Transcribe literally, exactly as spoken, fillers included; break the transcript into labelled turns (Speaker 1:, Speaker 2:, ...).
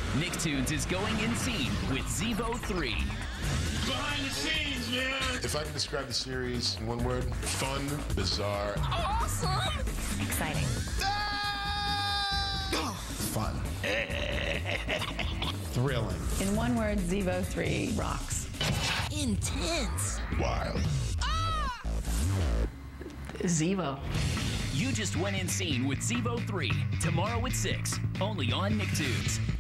Speaker 1: NickToons is going insane with Zevo three.
Speaker 2: Behind the scenes, man.
Speaker 3: If I can describe the series in one word, fun, bizarre,
Speaker 4: Awesome!
Speaker 5: Exciting.
Speaker 6: Fun. Thrilling.
Speaker 5: In one word, Zevo three rocks.
Speaker 4: Intense.
Speaker 3: wild.
Speaker 5: Zevo.
Speaker 1: You just went insane with Zevo three. Tomorrow at six. Only on NickToons.